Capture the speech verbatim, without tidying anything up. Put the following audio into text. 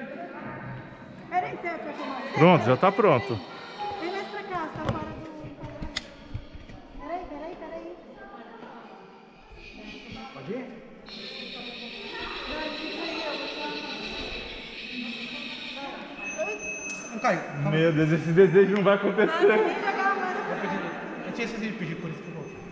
Peraí, você vai filmar? Pronto, já tá pronto. Vem mais pra cá, você tá fora do... Peraí, peraí, peraí. Pode ir? Não caiu. Meu Deus, esse desejo não vai acontecer. Eu tinha esquecido de pedir por isso que eu voltei.